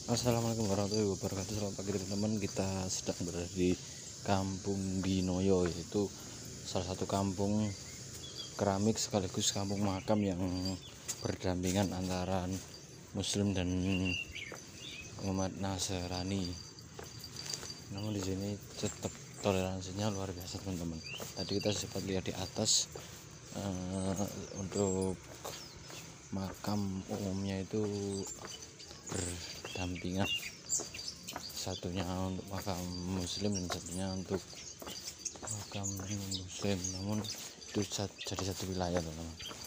Assalamualaikum warahmatullahi wabarakatuh. Selamat pagi teman-teman. Kita sedang berada di Kampung Dinoyo, yaitu salah satu kampung keramik sekaligus kampung makam yang berdampingan antara Muslim dan umat Nasrani. Namun di sini tetap toleransinya luar biasa teman-teman. Tadi kita sempat lihat di atas untuk makam umumnya itu berdampingan, satunya untuk makam muslim dan satunya untuk makam muslim, namun itu jadi satu wilayah teman-teman.